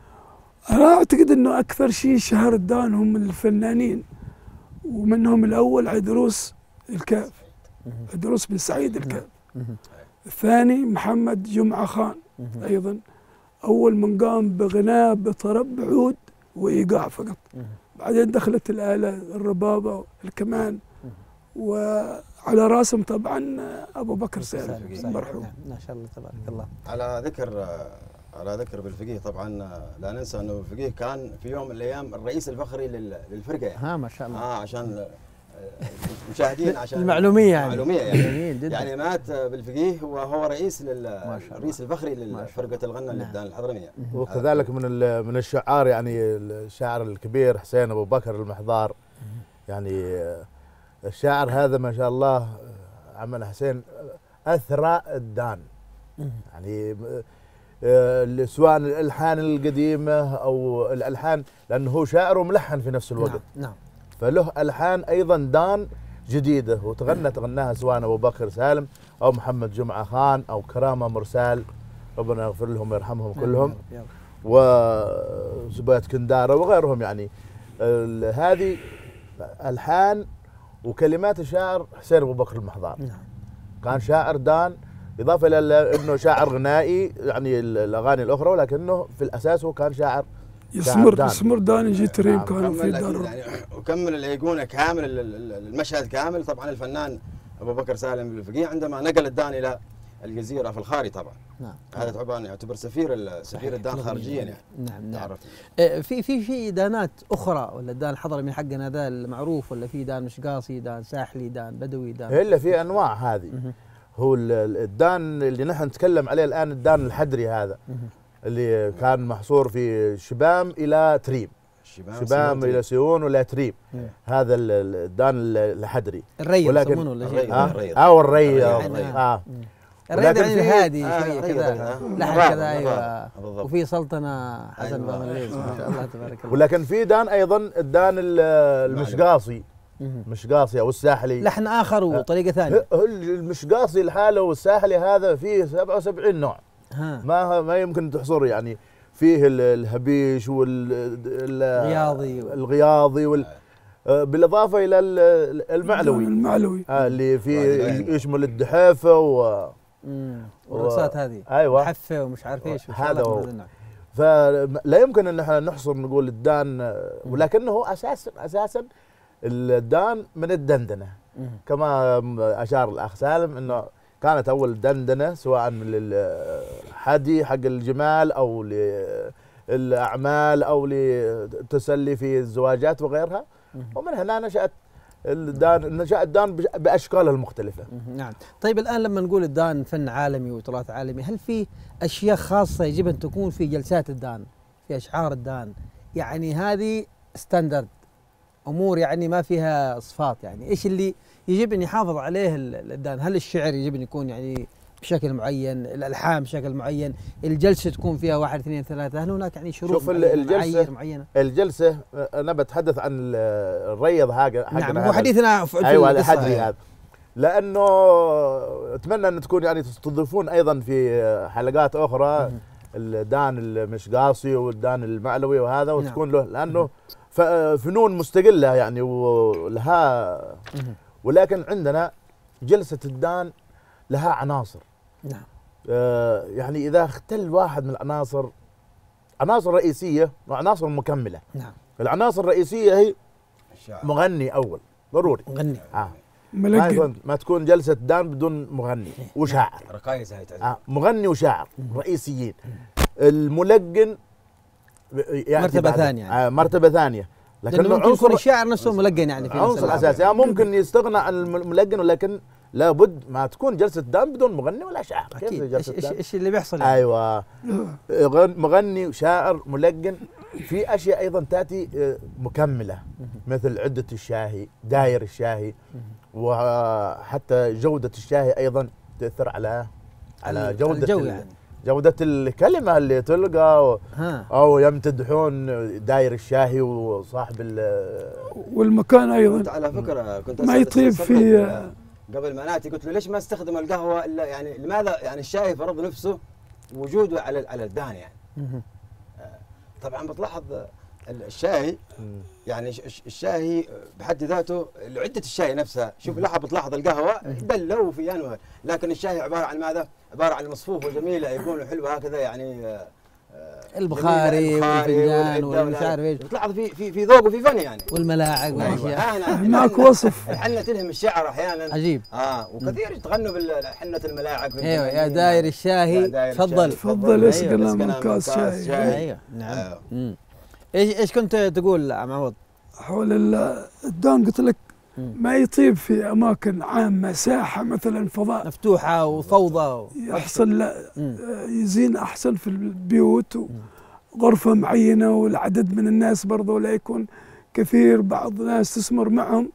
انا اعتقد انه اكثر شيء شهر الدان هم الفنانين، ومنهم الاول عيدروس الكاف، مهم. عيدروس بن سعيد الكاف. مهم. الثاني محمد جمعه خان مهم. ايضا، اول من قام بغناء بطرب عود وايقاع فقط. مهم. بعدين دخلت الاله الربابه الكمان، مهم. وعلى راسهم طبعا ابو بكر سالم صحيح. المرحوم. نعم ما شاء الله تبارك الله. على ذكر على ذكر بالفقيه طبعا لا ننسى انه بالفقيه كان في يوم من الايام الرئيس الفخري لل- للفرقه يعني. ها ما شاء الله. اه عشان المشاهدين عشان المعلوميه يعني. المعلوميه يعني جميل جدا. يعني مات بالفقيه هو هو رئيس لل ما شاء الله. الرئيس الفخري ما شاء لفرقه الغنى نعم. للدان الحضرميه. وكذلك من ال- من الشعار يعني الشاعر الكبير حسين ابو بكر المحضار. يعني الشاعر هذا ما شاء الله عمل حسين اثرى الدان. مهم. يعني آه، سواء الالحان القديمه او الالحان، لانه هو شاعر وملحن في نفس الوقت. نعم نعم. فله الحان ايضا دان جديده وتغنت غناها سواء ابو بكر سالم او محمد جمعه خان او كرامه مرسال، ربنا يغفر لهم ويرحمهم كلهم، يا رب. وزبيد كنداره وغيرهم. يعني ال- هذه الحان وكلمات الشاعر حسين ابو بكر المحضار. نعم كان شاعر دان، اضافه الى انه شاعر غنائي يعني الاغاني الاخرى، ولكنه في الاساس هو كان شاعر يسمر دان. يسمر دان يجي تريم نعم. كانوا في كمل دار. أكيد يعني وكمل الايقونه كامل ال- ال- المشهد كامل. طبعا الفنان ابو بكر سالم بالفقيه عندما نقل الدان الى الجزيره في الخاري طبعا نعم. هذا طبعا يعتبر سفير ال- سفير الدان خارجيا يعني. نعم نعم. تعرف آه، في في في دانات اخرى ولا الدان الحضرمي حقنا ذا المعروف، ولا في دان مشقاصي، دان ساحلي، دان بدوي، دان الا في انواع هذه. مهم. هو ال- ال- الدان اللي نحن نتكلم عليه الان الدان الحدري هذا، مهم. اللي كان محصور في شبام الى تريم، الشباب شبام الى سيون ولا تريم. مم. هذا ال- ال- الدان ال- الحدري. الري ولكن يسمونه ولا شيء؟ الري. ها الريض. اه والري الريض. آه. الريض. اه مم. الري ولكن يعني في- الهادي آه، شويه الريض، كذا، آه. لحن نظام، كذا. ايوه نظام. بالضبط. وفي سلطنه حسن أيوة. بن الليث ما شاء الله تبارك الله. ولكن في دان ايضا الدان ال- المشقاصي، مهم. مشقاصي او الساحلي. لحن اخر وطريقه ثانيه. هو المشقاصي لحاله والساحلي هذا فيه سبعة وسبعين نوع، ها ما ما يمكن تحصر. يعني فيه ال- الهبيش الغياضي. والغياضي وال آه، بالاضافه الى ال- المعلوي المعلوي. آه، اللي فيه وايد. يشمل الدحافه و مم. والرقصات هذه ايوه. حفه ومش عارف ايش هذا هو. هذا النوع. فلا يمكن ان احنا نحصر نقول الدان، آه، ولكنه اساسا اساسا الدان من الدندنه، مم. كما اشار الاخ سالم انه كانت اول دندنه سواء للحدي حق الجمال او للاعمال او للتسلي في الزواجات وغيرها، مم. ومن هنا نشات الدان، نشأ الدان بش- باشكالها المختلفه. مم. نعم. طيب الان لما نقول الدان فن عالمي وتراث عالمي، هل في اشياء خاصه يجب ان تكون في جلسات الدان، في اشعار الدان؟ يعني هذه ستاندرد، امور يعني ما فيها صفات. يعني ايش اللي يجب ان يحافظ عليه ال- الدان؟ هل الشعر يجب ان يكون يعني بشكل معين، الالحان بشكل معين، الجلسه تكون فيها واحد اثنين ثلاثه، هل هناك يعني شروط شوف ال- معينة، الجلسة معايير معينه؟ الجلسه انا بتحدث عن ال- الريض حق حقنا نعم هذا. هو حديثنا في ايوه القصة الحدري يعني. هذا، لانه اتمنى ان تكون يعني تستضيفون ايضا في حلقات اخرى الدان المشقاصي والدان المعلوي وهذا، وتكون له لانه فنون مستقله يعني ولها، ولكن عندنا جلسه الدان لها عناصر. نعم. آه يعني اذا اختل واحد من العناصر، عناصر رئيسيه وعناصر مكمله. نعم. العناصر الرئيسيه هي الشعر. مغني اول ضروري. مغني. آه. ما, ملقن. يكون ما تكون جلسه دان بدون مغني وشاعر. رقايز هاي تعزف. آه. مغني وشاعر رئيسيين. الملقن مرتبه ثانيه يعني. آه مرتبه ثانيه، لكنه ممكن يكون الشاعر نفسه ملقن يعني في عنصر اساسي. يعني ممكن يستغنى عن الملقن، ولكن لابد ما تكون جلسه دان بدون مغني ولا شاعر. اكيد. ايش ايش اللي بيحصل يعني؟ ايوه مغني وشاعر ملقن. في اشياء ايضا تاتي مكمله مثل عده الشاهي، داير الشاهي، وحتى جوده الشاهي ايضا تاثر على على جوده الجو يعني. جودة الكلمة اللي تلقى، أو يمتدحون داير الشاهي وصاحب ال والمكان أيضا. كنت على فكرة كنت ما يطيب في قبل ما ناتي، قلت له ليش ما استخدم القهوة إلا يعني لماذا يعني الشاي فرض نفسه وجوده على على الدان يعني. طبعا بتلاحظ الشاي يعني الشاي بحد ذاته عدة الشاي نفسها، شوف لاحظ بتلاحظ القهوة بلوا في يعني، لكن الشاي عبارة عن ماذا؟ عبارة عن مصفوفة جميلة يكون حلوة هكذا يعني، البخاري والفنجان والمش عارف ايش، بتلاحظ في في في ذوق وفي فن يعني، والملاعق والاشياء. هناك وصف. الحنة تلهم الشعر احيانا عجيب. اه وكثير يتغنوا بالحنة الملاعق. ايوه يا داير الشاهي تفضل تفضل اسقنا من كاس شاي. ايوه نعم. ايش ايش كنت تقول عم عوض؟ حول الدان قلت لك ما يطيب في اماكن عامه، ساحه مثلا فضاء مفتوحه وفوضى يحصل لا يزين احسن في البيوت، وغرفه معينه والعدد من الناس برضه لا يكون كثير. بعض الناس تسمر معهم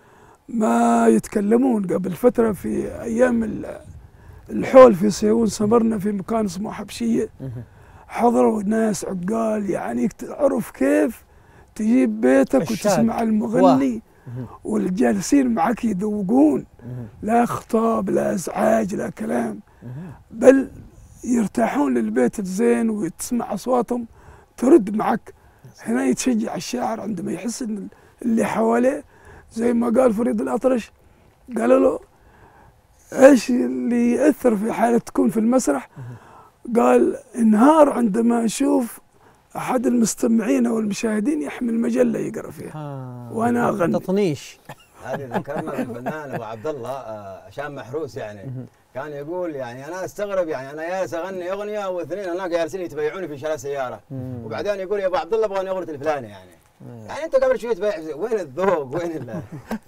ما يتكلمون. قبل فتره في ايام الحول في صهيون سمرنا في مكان اسمه حبشيه، حضروا ناس عقال يعني تعرف كيف تجيب بيتك وتسمع المغني والجالسين معك يذوقون، لا خطاب لا ازعاج لا كلام، بل يرتاحون للبيت الزين وتسمع اصواتهم ترد معك. هنا يتشجع الشاعر عندما يحس ان اللي حواليه زي ما قال فريد الأطرش، قالوا له ايش اللي يأثر في حالة تكون في المسرح؟ قال انهار عندما اشوف احد المستمعين او المشاهدين يحمل مجله يقرا فيها آه وانا اغني. تطنيش. هذه ذكرنا بالفنان ابو عبد الله هشام محروس يعني، كان يقول يعني انا استغرب يعني انا جالس اغني اغنيه واثنين هناك جالسين يتبايعوني في شارع سياره، وبعدين يقول يا ابو عبد الله ابغى اغنيه الفلاني يعني. يعني انت قبل شويه تبايع وين الذوق وين ال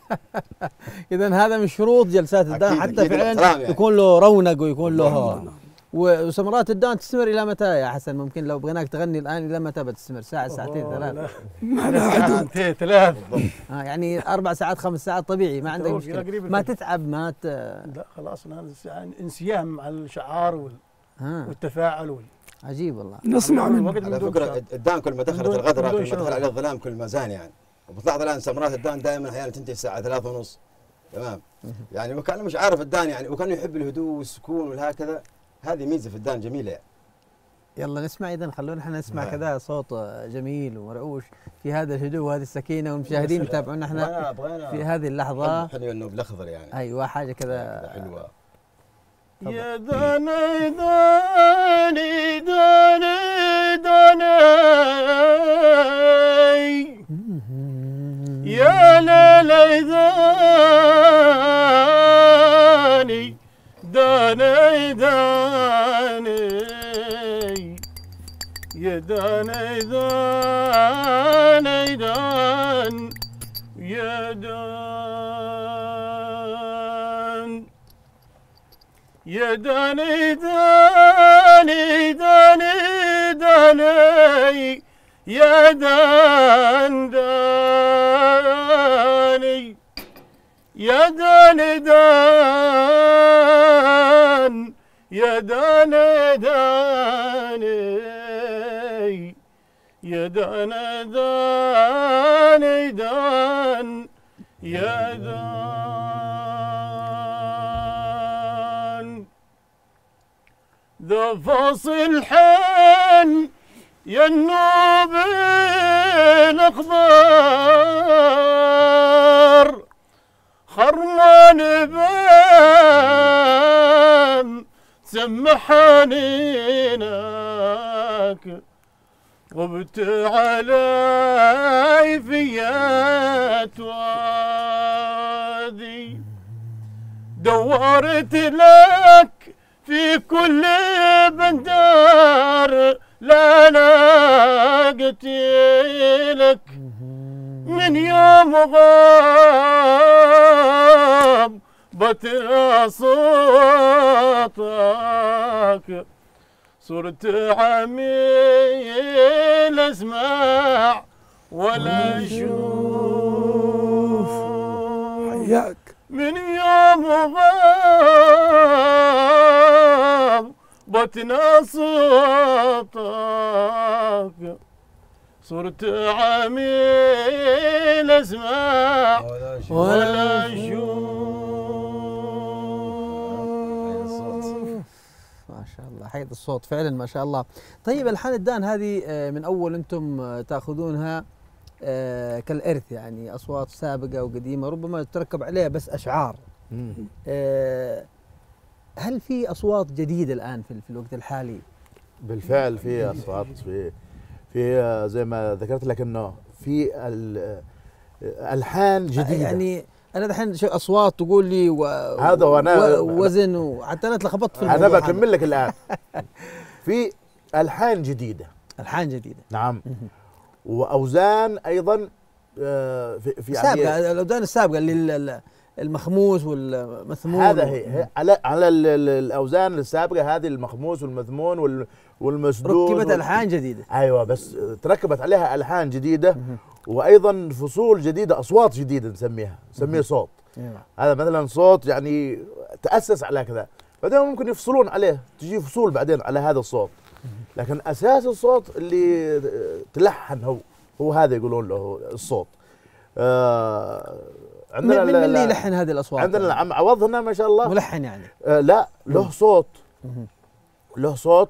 اذا هذا من شروط جلسات الدان حتى فعلا يكون له رونق ويكون له. وسمرات الدان تستمر الى متى يا حسن؟ ممكن لو بغيناك تغني الان الى متى بتستمر؟ ساعه ساعتين ثلاث؟ ساعتين ثلاث اه يعني اربع ساعات خمس ساعات طبيعي ما عندك مشكله، ما تتعب ما ت... لا خلاص هذا انسيام مع الشعار وال... والتفاعل وال... عجيب والله. نسمع من على فكره الدان كل ما دخلت الغدره كل ما دخل عليه الظلام كل ما زان يعني، وبتلاحظ الان سمرات الدان دائما احيانا تنتهي الساعه ثلاثة ونص تمام يعني، وكان مش عارف الدان يعني، وكان يحب الهدوء والسكون والهكذا، هذه ميزه في الدان جميله يعني. يلا نسمع اذا، خلونا احنا نسمع كذا صوت جميل ومرعوش في هذا الهدوء وهذه السكينه، والمشاهدين يتابعونا احنا في هذه اللحظه. حلو انه بالاخضر يعني، ايوه حاجه كذا حلوه. يا داني داني داني داني يا ليلي داني داني داني يا داني داني دان يا دان يا داني داني داني داني يا دان داني يا داني دان يا داني داني يا داني داني دان يا دان ذا فصل حن ينوب الأخبار خرمان بام سمحانينك غبت علي فيات وادي دورت لك في كل بندار لا لقيت لك من يوم غاب بطل صوتك صرت عميل اسمع ولا اشوف حياك من يوم غاب بطن صوتك صرت عميل اسمع ولا اشوف. ما شاء الله، حيد الصوت فعلا ما شاء الله. طيب الحان الدان هذه من اول انتم تاخذونها كالارث، يعني اصوات سابقه وقديمه ربما تركب عليها بس اشعار. هل في اصوات جديده الان في في الوقت الحالي؟ بالفعل في اصوات، في في زي ما ذكرت لك انه في الحان جديده. يعني انا دحين اصوات تقول لي و... هذا وانا وزن وحتى انا اتلخبطت في الموضوع. انا بكمل لك الان. في الحان جديده، الحان جديده نعم، واوزان ايضا في في سابقه، الاوزان السابقه اللي المخموس والمثمون. هذا هي على على الاوزان السابقه هذه، المخموس والمثمون والمسدود، ركبت الحان جديده. ايوه، بس تركبت عليها الحان جديده وايضا فصول جديده، اصوات جديده نسميها، نسميه صوت. هذا مثلا صوت يعني تاسس على كذا، بعدين ممكن يفصلون عليه، تجي فصول بعدين على هذا الصوت، لكن اساس الصوت اللي تلحن هو هو هذا يقولون له الصوت. آه عندنا من اللي يلحن هذه الاصوات؟ عندنا العم عوض هنا ما شاء الله ملحن يعني. آه لا، له صوت، له صوت.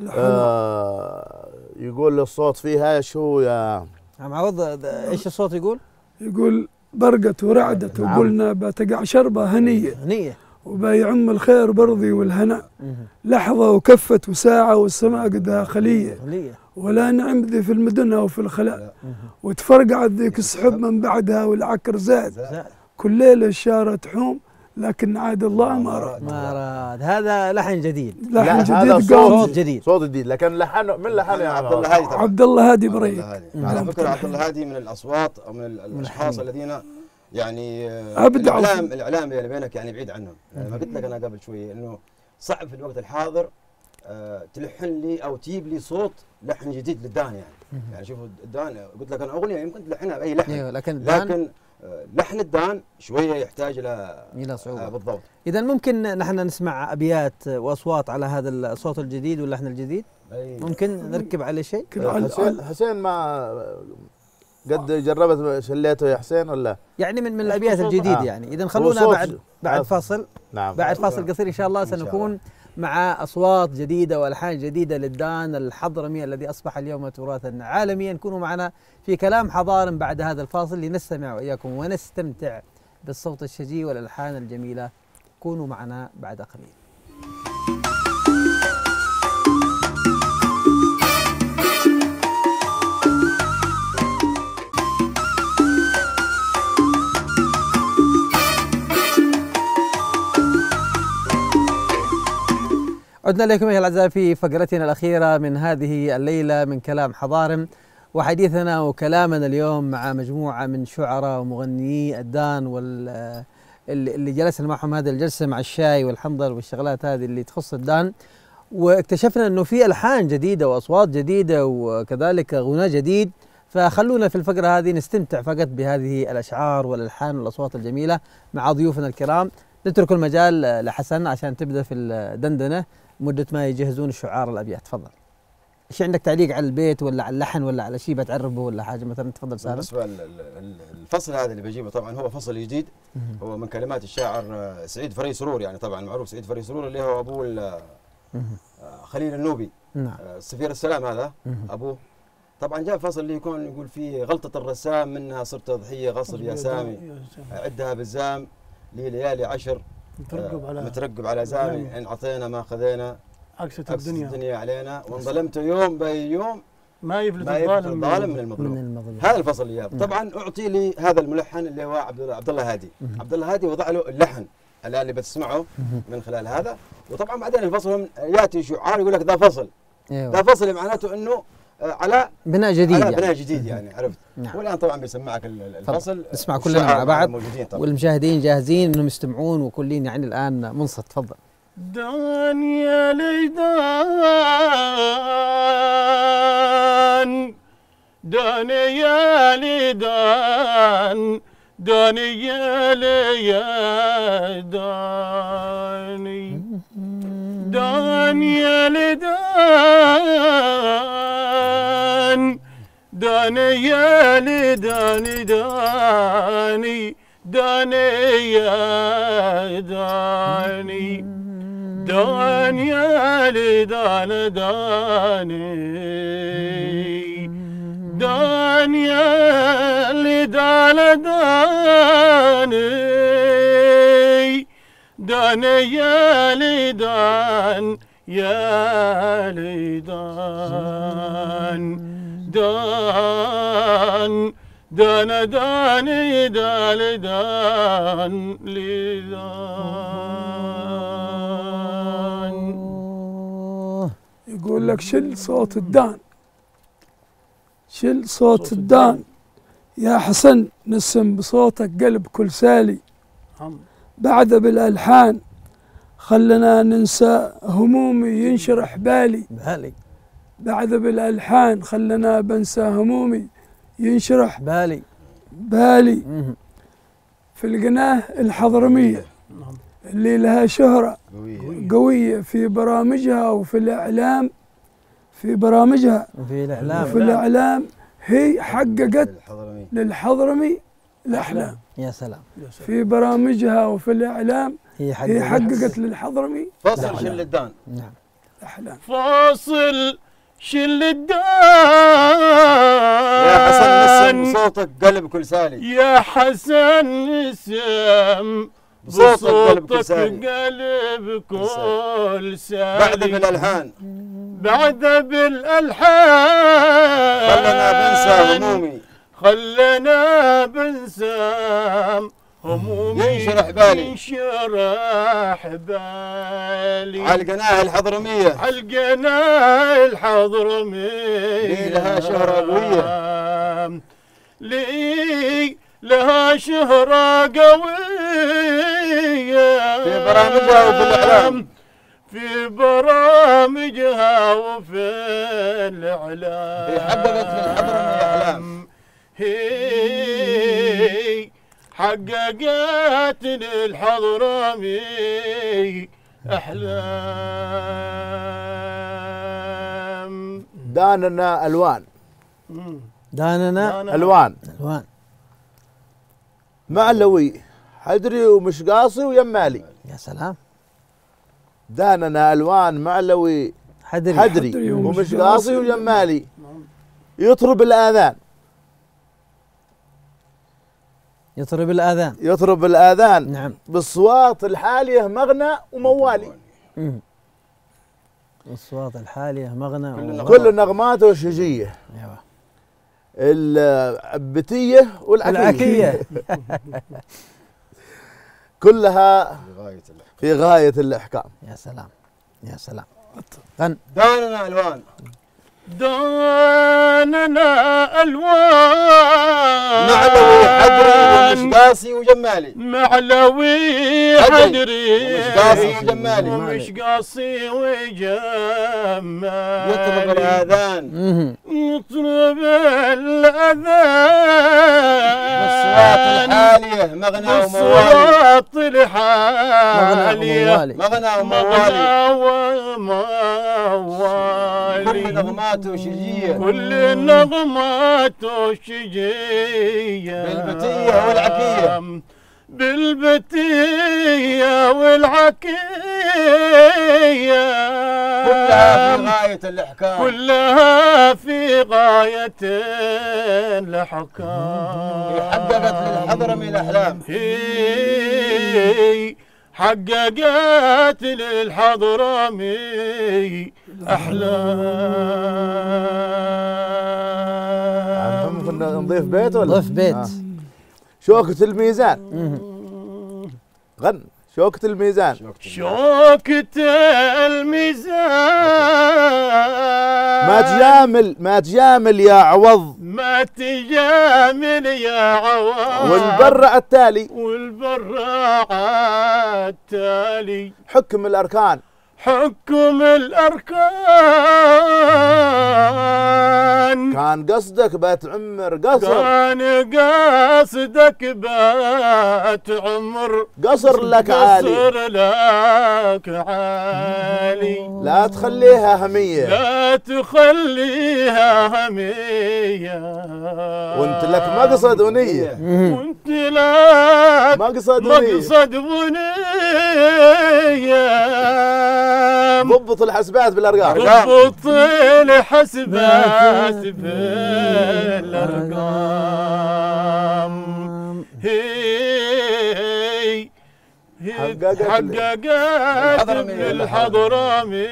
آه يقول الصوت فيها شو يا عم عوض؟ ايش الصوت يقول؟ يقول برقت ورعدت وقلنا بتقع شربة هنية هنية وبيعم الخير برضي والهنا، لحظة وكفت وساعة والسماء قدها خلية ولا نعم ذي في المدن وفي الخلاء، وتفرقعت ذيك السحب من بعدها والعكر زاد، كل ليلة الشارة تحوم لكن عاد الله ما راد. ما راد. هذا لحن جديد، لحن جديد، صوت جديد، صوت جديد، لكن لحنه من لحنه عبد الله هادي. عبد الله هادي بريك. على فكرة عبد الله هادي من الاصوات او من الاشخاص الذين يعني أبدع. الاعلام الاعلام اللي بينك يعني بعيد عنهم، يعني ما قلت لك انا قبل شوي انه صعب في الوقت الحاضر أه تلحن لي او تجيب لي صوت لحن جديد للدان، يعني يعني شوفوا الدان قلت لك انا اغنيه يمكن تلحنها باي لحن، أيوه، لكن لكن لحن الدان شويه يحتاج الى الى صعوبه. آه بالضبط. اذا ممكن نحن نسمع ابيات واصوات على هذا الصوت الجديد واللحن الجديد؟ أي. ممكن نركب عليه شيء؟ حسين حسين ما قد جربت شليته يا حسين ولا؟ يعني من من الابيات الجديده آه. يعني اذا خلونا بعد بعد آه. فاصل. نعم. بعد فاصل قصير ان شاء الله سنكون مع اصوات جديده والحان جديده للدان الحضرمي الذي اصبح اليوم تراثا عالميا. كونوا معنا في كلام حضارم بعد هذا الفاصل لنستمع واياكم ونستمتع بالصوت الشجي والالحان الجميله. كونوا معنا بعد قليل. عدنا إليكم أيها الأعزاء في فقرتنا الأخيرة من هذه الليلة من كلام حضارم، وحديثنا وكلامنا اليوم مع مجموعة من شعراء ومغنيي الدان وال اللي جلسنا معهم هذه الجلسة مع الشاي والحنظل والشغلات هذه اللي تخص الدان، واكتشفنا أنه في ألحان جديدة وأصوات جديدة وكذلك غناء جديد. فخلونا في الفقرة هذه نستمتع فقط بهذه الأشعار والألحان والأصوات الجميلة مع ضيوفنا الكرام. نترك المجال لحسن عشان تبدأ في الدندنة مدة ما يجهزون الشعار الأبيات. تفضل. ايش عندك تعليق على البيت ولا على اللحن ولا على شيء بتعرفه ولا حاجة مثلا؟ تفضل سالم. بالنسبة الفصل هذا اللي بجيبه طبعا هو فصل جديد، هو من كلمات الشاعر سعيد فري سرور، يعني طبعا معروف سعيد فري سرور اللي هو أبوه خليل النوبي نعم. آه، سفير السلام هذا ابوه. طبعا جاء فصل اللي يكون يقول فيه غلطه الرسام منها صرت ضحيه غصب يا سامي، عدها بالزام لي ليالي عشر مترقب على مترقب على زامي، ان عطينا ما خذينا عكسة عكس الدنيا الدنيا علينا، وان ظلمت يوم باي يوم ما يفلت ما يفلت الظالم الظالم من من المظلوم. من المظلوم. هذا الفصل اللي جاب. طبعا اعطي لي هذا الملحن اللي هو عبد الله عبد الله هادي. عبد الله هادي وضع له اللحن الان اللي بتسمعه من خلال هذا. وطبعا بعدين الفصل ياتي شعار يقول لك ذا فصل. ايوه. ذا فصل معناته انه على بناء جديد على يعني. بناء جديد يعني عرفت. نعم. والان طبعا بيسمعك الفصل نسمع كلنا مع بعض موجودين طبعا. والمشاهدين جاهزين انهم يستمعون وكلين يعني الان منصت. تفضل. دنيا لدان دنيا لدان دنيا لداني دنيا لدان دنيا لدان داني دنيا داني دنيا لدان داني دنيا لدان داني دنيا لدان يا لدان دان دان داني دال دان لدان. يقول لك شل صوت الدان، شل صوت الدان يا حسن، نسم بصوتك قلب كل سالي، بعد بالألحان خلنا ننسى همومي ينشرح بالي، بالي بعد بالألحان خلنا بنسى همومي ينشرح بالي بالي. في القناة الحضرمية اللي لها شهرة قوية في برامجها وفي الإعلام، في برامجها في الإعلام وفي الإعلام هي حققت للحضرمي الأحلام. يا سلام. في برامجها وفي الإعلام هي حققت, هي حققت للحضرمي فاصل شل الدان. نعم. الأحلام. فاصل شل الدان يا حسن نسم صوتك قلب كل سالي، يا حسن نسم بصوتك قلب كل بصوتك سالي، قلب كل سالي، بعد بالألحان بعد بالألحان خلنا بنسى همومي خلنا بنسى همومي ينشرح بالي، ينشرح بالي على القناة الحضرمية على القناة الحضرمية لي لها شهرة قوية، لي لها شهرة قوية في برامجها وفي الإعلام، في برامجها وفي الإعلام، هي حققت للحضرمي أحلام، هي حققت للحضرمي أحلام. داننا ألوان، داننا ألوان الوان معلوي حدري ومشقاصي ويمالي. يا سلام. داننا ألوان معلوي حدري حدري, حدري ومشقاصي ويمالي، يطرب الآذان يطرب الآذان. يطرب الآذان نعم. بالصوات الحالية مغنى وموالي، مم. الأصوات الحالية مغنى كل و... كل نغماته شجية، ايوه. العبتية والعكية العكية كلها في غاية في غاية الإحكام. يا سلام يا سلام. غن داننا ألوان، داننا ألوان معلوي حدري ومشقاصي وجمالي، معلوي حدري ومشقاصي وجمالي، ومشقاصي وجمالي، يطرب الآذان يطرب الأذان بالصوات الحالية مغنى وموالي، بالصوات الحالية مغنى وموالي، وموالي، كل نغماته شجية، كل نغماته شجية، بالبتية والعكية، بالبتية والعكية كلها في غاية الإحكام كلها في غاية الإحكام حققت للحضرمي الأحلام هي حققت للحضرمي أحلام. ممكن نضيف بيت ولا؟ ضيف بيت. آه. شوكة الميزان. غن شوكة الميزان. شوكة الميزان ما تجامل ما تجامل يا عوض، ما تجامل يا عوض، والبرع التالي والبرع التالي حكم الأركان، حكم الأركان كان قصدك بتعمر قصر، كان قصدك بات عمر قصر لك عالي، قصر لك عالي، لا تخليها همية، لا تخليها همية، وانت لك مقصد ونية، وانت لك مقصد ونية، مقصد ونية، ضبط الحسبات بالأرقام، ضبط الحسبات بالأرقام، هي حققت حققت للحضرمي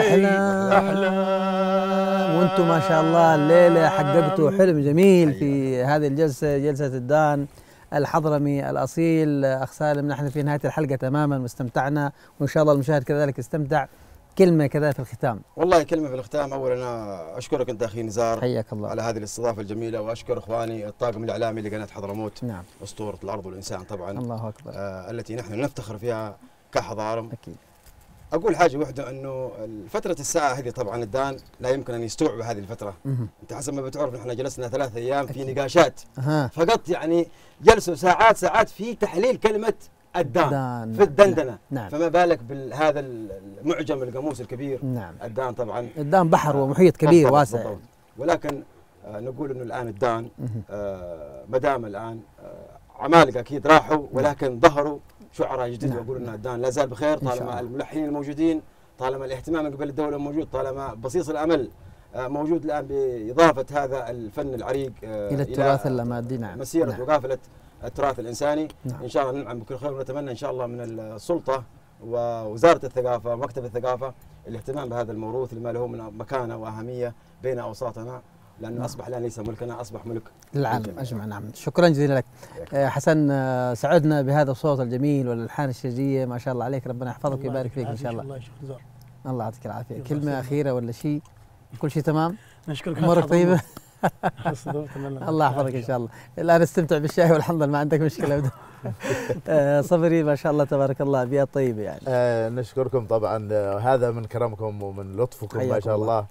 الأحلام. وانتم ما شاء الله الليلة حققتوا حلم جميل في هذه الجلسة، جلسة الدان الحضرمي الأصيل. أخ سالم، نحن في نهاية الحلقة تماما واستمتعنا، وإن شاء الله المشاهد كذلك استمتع. كلمة كذا في الختام. والله كلمة في الختام، أولا أنا أشكرك أنت أخي نزار حياك الله على هذه الاستضافة الجميلة، وأشكر إخواني الطاقم الإعلامي لقناة حضرموت. نعم. أسطورة الأرض والإنسان طبعا. الله أكبر. آه التي نحن نفتخر فيها كحضارم. أكيد. أقول حاجة واحدة، أنه فترة الساعة هذه طبعا الدان لا يمكن أن يستوعب هذه الفترة. مه. أنت حسب ما بتعرف نحن جلسنا ثلاث أيام في نقاشات أها. فقط، يعني جلسوا ساعات ساعات في تحليل كلمة الدان دان. في الدندنة. نعم. فما بالك بهذا المعجم القاموس الكبير. نعم. الدان طبعا الدان بحر ومحيط كبير بالضبط واسع. بالضبط. ولكن آه نقول انه الان الدان آه ما دام الان آه عمالقه اكيد راحوا، ولكن ظهروا شعراء جديد. نعم. واقول ان الدان لا زال بخير إن شاء طالما الله. الملحنين الموجودين، طالما الاهتمام من قبل الدوله موجود، طالما بصيص الامل آه موجود الان باضافه هذا الفن العريق آه إلى التراث المادي. نعم. مسيره نعم. وقافله التراث الانساني. نعم. ان شاء الله ننعم بكل خير، ونتمنى ان شاء الله من السلطه ووزاره الثقافه ومكتب الثقافه الاهتمام بهذا الموروث لما له من مكانه واهميه بين اوساطنا، لانه نعم. اصبح الان ليس ملكنا، اصبح ملك للعالم اجمع. نعم. شكرا جزيلا لك آه حسن. آه سعدنا بهذا الصوت الجميل والالحان الشجيه، ما شاء الله عليك. ربنا يحفظك ويبارك فيك ان شاء الله. الله يشفيك زار. الله يعطيك العافيه. كلمه اخيره ولا شيء؟ كل شيء تمام؟ نشكرك. امورك طيبه؟ الله الله يحفظك ان شاء الله. الان استمتع بالشاي والحنظل، ما عندك مشكله. آه صبري ما شاء الله تبارك الله، بيئه طيبه يعني. آه نشكركم طبعا، آه هذا من كرمكم ومن لطفكم ما شاء الله.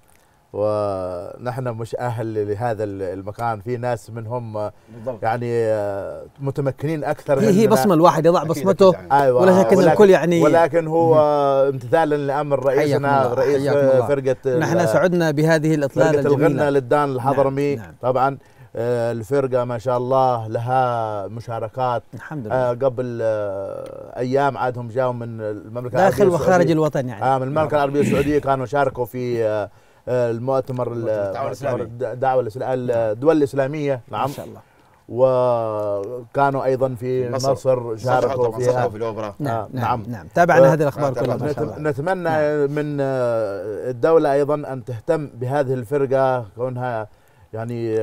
ونحن مش أهل لهذا المكان، في ناس منهم بالضبط. يعني متمكنين أكثر. هي, هي بصمة الواحد يضع بصمته. أيوة. ولا شك أن الكل يعني، ولكن هو امتثالا لأمر رئيسنا رئيس فرقة. نحن سعدنا بهذه الإطلالة الجميلة، فرقة الغنى للدان الحضرمي. نعم. نعم. طبعا الفرقة ما شاء الله لها مشاركات الحمد لله. قبل أيام عادهم جاوا من المملكة العربية داخل وخارج الوطن يعني. آه من المملكة العربية السعودية كانوا شاركوا في المؤتمر الدعوة الدول الإسلامية. نعم ما شاء الله. وكانوا أيضا في مصر, مصر شاركوا فيها في الأوبرا. نعم نعم نعم تابعنا هذه الأخبار كلها ما شاء الله. نتمنى نعم. من الدولة أيضا أن تهتم بهذه الفرقة، كونها يعني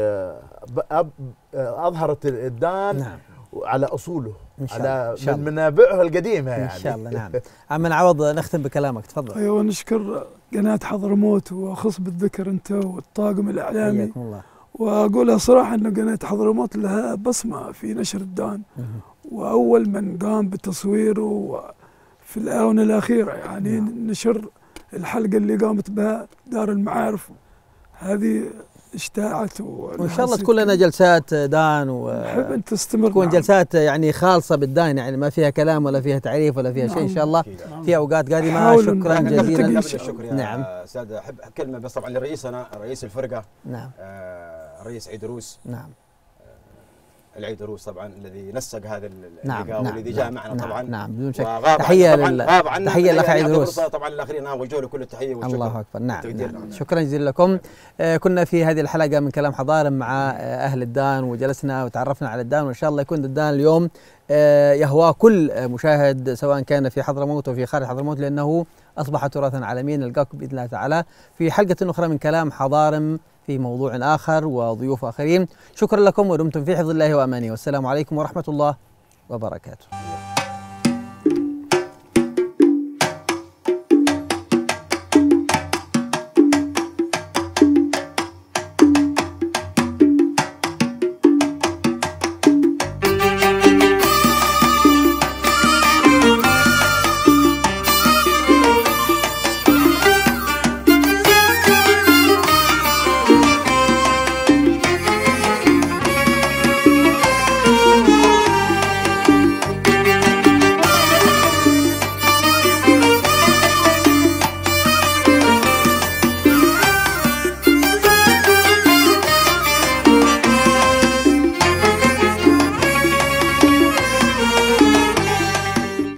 أظهرت الدان نعم. على أصوله، على من منابعه القديمة يعني. إن شاء الله. نعم. عمنا عوض نختم بكلامك، تفضل. أيوة نشكر قناة حضرموت وخص بالذكر أنت والطاقم الإعلامي. حياكم الله. وأقولها صراحة أن قناة حضرموت لها بصمة في نشر الدان، وأول من قام بتصويره في الآونة الأخيرة يعني نعم. نشر الحلقة اللي قامت بها دار المعارف هذه اشتاعت، وان شاء الله تكون لنا جلسات دان ونحب ان تستمر، تكون جلسات يعني خالصه بالدان، يعني ما فيها كلام ولا فيها تعريف ولا فيها نعم. شيء ان شاء الله في اوقات قادمه. شكرا جزيلا. الشكر يا نعم. استاذ احب كلمه بس طبعا لرئيسنا رئيس الفرقه نعم آه الرئيس عيد روس. نعم العيد الروس طبعا الذي نسق هذا نعم اللقاء نعم والذي جاء معنا نعم طبعا. نعم بدون شك. وغاب تحيه عنا طبعاً، لل غاب عنا تحيه للاخ عيد الروس. طبعا الاخرين وجهوا له كل التحيه والشكر. الله اكبر. نعم, والتقدير. نعم. نعم. شكرا جزيلا لكم. آه كنا في هذه الحلقه من كلام حضارم مع آه اهل الدان، وجلسنا وتعرفنا على الدان، وان شاء الله يكون الدان اليوم آه يهوى كل آه مشاهد سواء كان في حضرموت وفي خارج حضرموت، لانه اصبح تراثا عالميا. نلقاكم باذن الله تعالى في حلقه اخرى من كلام حضارم في موضوع آخر وضيوف آخرين. شكرا لكم ودمتم في حفظ الله وأمانه، والسلام عليكم ورحمة الله وبركاته.